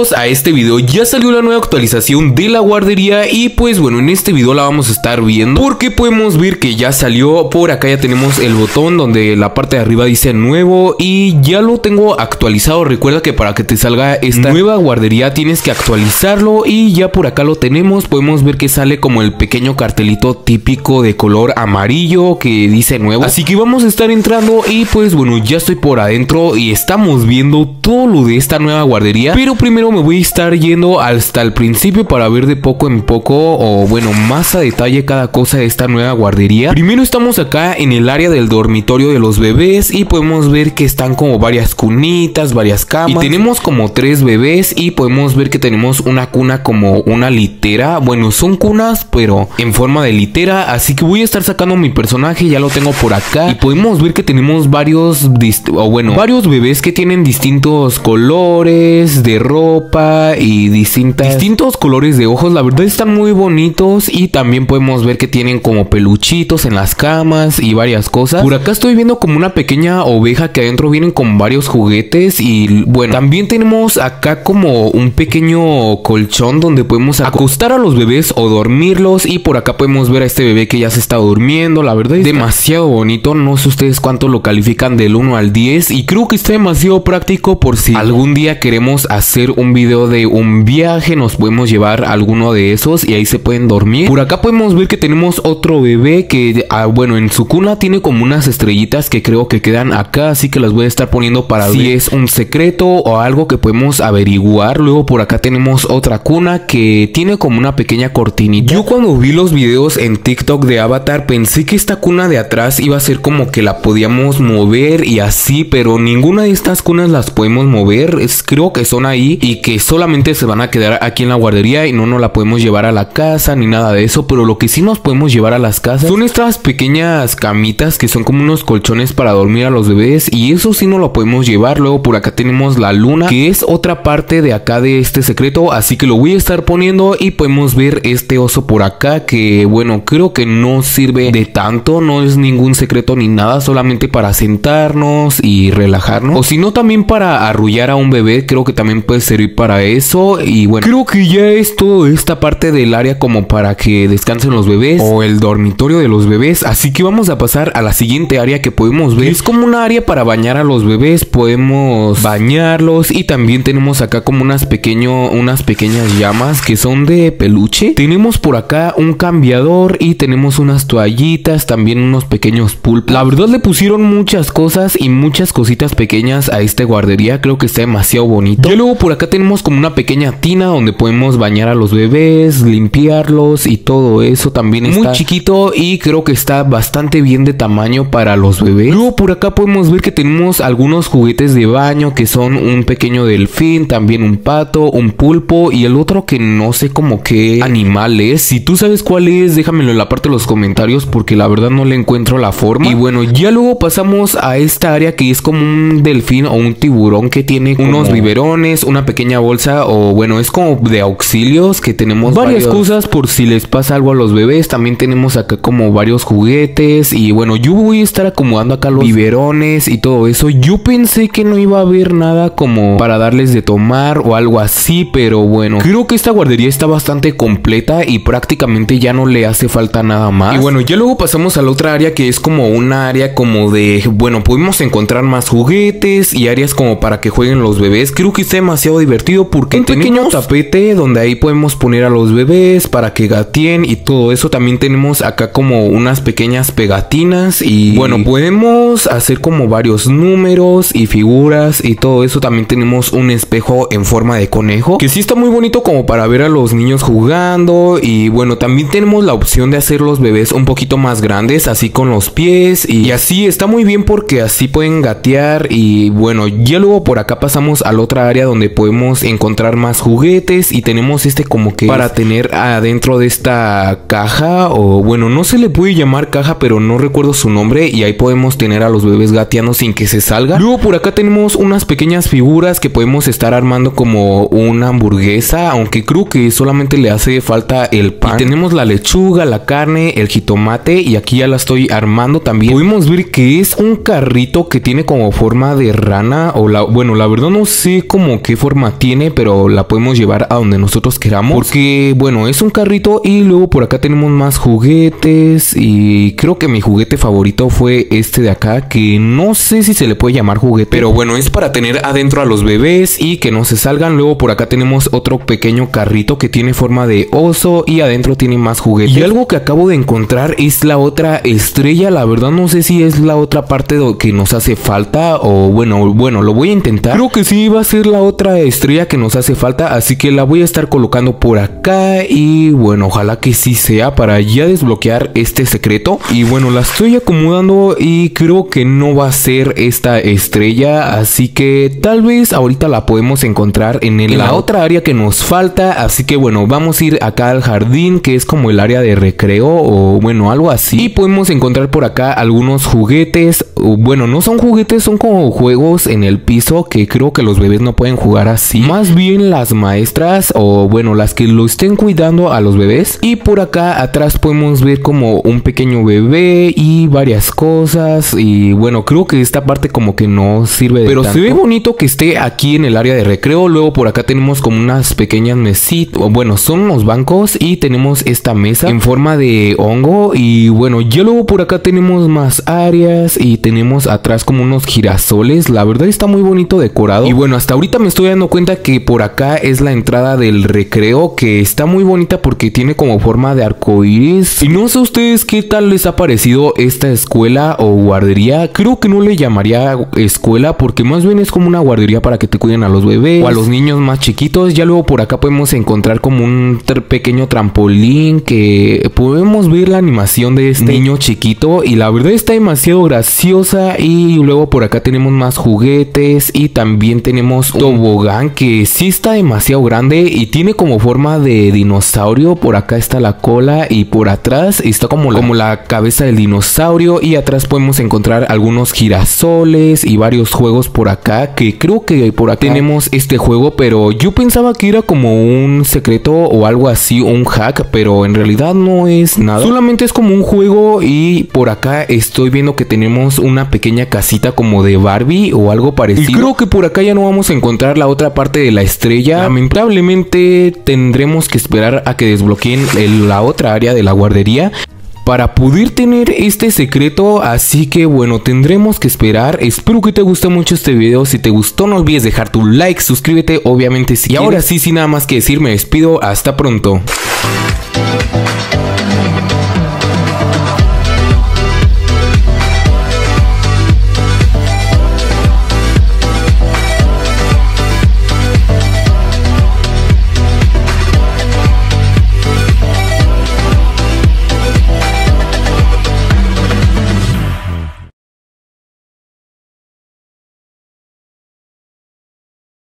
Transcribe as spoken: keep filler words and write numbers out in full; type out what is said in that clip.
Bienvenidos a este video. Ya salió la nueva actualización de la guardería y pues bueno, en este video la vamos a estar viendo porque podemos ver que ya salió. Por acá ya tenemos el botón donde la parte de arriba dice nuevo y ya lo tengo actualizado. Recuerda que para que te salga esta nueva guardería tienes que actualizarlo y ya por acá lo tenemos. Podemos ver que sale como el pequeño cartelito típico de color amarillo que dice nuevo. Así que vamos a estar entrando y pues bueno, ya estoy por adentro y estamos viendo todo lo de esta nueva guardería. Pero primero me voy a estar yendo hasta el principio para ver de poco en poco o bueno, más a detalle cada cosa de esta nueva guardería. Primero estamos acá en el área del dormitorio de los bebés y podemos ver que están como varias cunitas, varias camas. Y tenemos como tres bebés y podemos ver que tenemos una cuna como una litera. Bueno, son cunas pero en forma de litera. Así que voy a estar sacando mi personaje, ya lo tengo por acá. Y podemos ver que tenemos varios, o bueno, varios bebés que tienen distintos colores de ropa y distintas, distintos colores de ojos. La verdad están muy bonitos y también podemos ver que tienen como peluchitos en las camas y varias cosas. Por acá estoy viendo como una pequeña oveja que adentro vienen con varios juguetes y bueno, también tenemos acá como un pequeño colchón donde podemos acostar a los bebés o dormirlos y por acá podemos ver a este bebé que ya se está durmiendo. La verdad es demasiado bonito, no sé ustedes cuánto lo califican del uno al diez y creo que está demasiado práctico por si algún día queremos hacer un video de un viaje, nos podemos llevar alguno de esos y ahí se pueden dormir. Por acá podemos ver que tenemos otro bebé que, ah, bueno, en su cuna tiene como unas estrellitas que creo que quedan acá, así que las voy a estar poniendo para si ver es un secreto o algo que podemos averiguar. Luego por acá tenemos otra cuna que tiene como una pequeña cortinita. Yo cuando vi los videos en TikTok de Avatar pensé que esta cuna de atrás iba a ser como que la podíamos mover y así, pero ninguna de estas cunas las podemos mover. Es, creo que son ahí y que solamente se van a quedar aquí en la guardería y no nos la podemos llevar a la casa ni nada de eso. Pero lo que sí nos podemos llevar a las casas son estas pequeñas camitas que son como unos colchones para dormir a los bebés y eso sí no lo podemos llevar. Luego por acá tenemos la luna que es otra parte de acá de este secreto, así que lo voy a estar poniendo y podemos ver este oso por acá que bueno, creo que no sirve de tanto, no es ningún secreto ni nada, solamente para sentarnos y relajarnos o si no también para arrullar a un bebé, creo que también puede servir para eso. Y bueno, creo que ya es todo esta parte del área como para que descansen los bebés o el dormitorio de los bebés, así que vamos a pasar a la siguiente área que podemos ver. Es como un área para bañar a los bebés, podemos bañarlos y también tenemos acá como unas pequeño, unas pequeñas llamas que son de peluche. Tenemos por acá un cambiador y tenemos unas toallitas, también unos pequeños pulpos. La verdad le pusieron muchas cosas y muchas cositas pequeñas a esta guardería, creo que está demasiado bonito. Y luego por acá tenemos como una pequeña tina donde podemos bañar a los bebés, limpiarlos y todo eso. También está muy chiquito y creo que está bastante bien de tamaño para los bebés. Luego por acá podemos ver que tenemos algunos juguetes de baño que son un pequeño delfín, también un pato, un pulpo y el otro que no sé como qué animal es. Si tú sabes cuál es, déjamelo en la parte de los comentarios porque la verdad no le encuentro la forma. Y bueno, ya luego pasamos a esta área que es como un delfín o un tiburón que tiene como unos biberones, una pequeña bolsa o bueno, es como de auxilios que tenemos varias varios. cosas por si les pasa algo a los bebés. También tenemos acá como varios juguetes y bueno, yo voy a estar acomodando acá los biberones y todo eso. Yo pensé que no iba a haber nada como para darles de tomar o algo así, pero bueno, creo que esta guardería está bastante completa y prácticamente ya no le hace falta nada más. Y bueno, ya luego pasamos a la otra área que es como una área como de, bueno, podemos encontrar más juguetes y áreas como para que jueguen los bebés. Creo que está demasiado divertido porque un pequeño tapete donde ahí podemos poner a los bebés para que gateen y todo eso. También tenemos acá como unas pequeñas pegatinas y bueno, podemos hacer como varios números y figuras y todo eso. También tenemos un espejo en forma de conejo que sí está muy bonito como para ver a los niños jugando. Y bueno, también tenemos la opción de hacer los bebés un poquito más grandes, así con los pies y, y así está muy bien porque así pueden gatear. Y bueno, ya luego por acá pasamos a la otra área donde podemos encontrar más juguetes y tenemos este como que para tener adentro de esta caja o bueno, no se le puede llamar caja pero no recuerdo su nombre y ahí podemos tener a los bebés gateando sin que se salga. Luego por acá tenemos unas pequeñas figuras que podemos estar armando como una hamburguesa, aunque creo que solamente le hace falta el pan. Y tenemos la lechuga, la carne, el jitomate y aquí ya la estoy armando también. Podemos ver que es un carrito que tiene como forma de rana o la, bueno, la verdad no sé como qué forma forma tiene, pero la podemos llevar a donde nosotros queramos, porque bueno, es un carrito. Y luego por acá tenemos más juguetes, y creo que mi juguete favorito fue este de acá, que no sé si se le puede llamar juguete, pero bueno, es para tener adentro a los bebés y que no se salgan. Luego por acá tenemos otro pequeño carrito que tiene forma de oso y adentro tiene más juguetes. Y algo que acabo de encontrar es la otra estrella. La verdad no sé si es la otra parte que nos hace falta, o bueno, bueno, lo voy a intentar. Creo que sí va a ser la otra estrella que nos hace falta, así que la voy a estar colocando por acá. Y bueno, ojalá que sí sea para ya desbloquear este secreto. Y bueno, la estoy acomodando y creo que no va a ser esta estrella, así que tal vez ahorita la podemos encontrar en, el, en la otra área que nos falta. Así que bueno, vamos a ir acá al jardín, que es como el área de recreo, o bueno, algo así. Y podemos encontrar por acá algunos juguetes. Bueno, no son juguetes, son como juegos en el piso, que creo que los bebés no pueden jugar así. Más bien las maestras, o bueno, las que lo estén cuidando a los bebés. Y por acá atrás podemos ver como un pequeño bebé y varias cosas. Y bueno, creo que esta parte como que no sirve de Pero tanto. Se ve bonito que esté aquí en el área de recreo. Luego por acá tenemos como unas pequeñas mesitas, bueno, son unos bancos, y tenemos esta mesa en forma de hongo. Y bueno, ya luego por acá tenemos más áreas y tenemos atrás como unos girasoles. La verdad está muy bonito decorado. Y bueno, hasta ahorita me estoy dando cuenta que por acá es la entrada del recreo, que está muy bonita porque tiene como forma de arcoíris. Y no sé ustedes qué tal les ha parecido esta escuela o guardería. Creo que no le llamaría escuela, porque más bien es como una guardería para que te cuiden a los bebés o a los niños más chiquitos. Ya luego por acá podemos encontrar como un pequeño trampolín, que podemos ver la animación de este niño chiquito, y la verdad está demasiado graciosa. Y luego por acá tenemos más juguetes, y también tenemos un tobogán que sí está demasiado grande y tiene como forma de dinosaurio. Por acá está la cola y por atrás está como la, como la cabeza del dinosaurio. Y atrás podemos encontrar algunos girasoles y varios juegos por acá, que creo que por acá tenemos este juego, pero yo pensaba que era como un secreto o algo así, un hack, pero en realidad no es nada, solamente es como un juego. Y por acá estoy viendo que tenemos una pequeña casita como de Barbie o algo parecido, y creo que por acá ya no vamos a encontrar la otra parte de la estrella. Lamentablemente tendremos que esperar a que desbloqueen el, la otra área de la guardería para poder tener este secreto. Así que bueno, tendremos que esperar. Espero que te guste mucho este video. Si te gustó, no olvides dejar tu like, suscríbete, obviamente si Y quieres. Ahora sí, sin nada más que decir, me despido. Hasta pronto.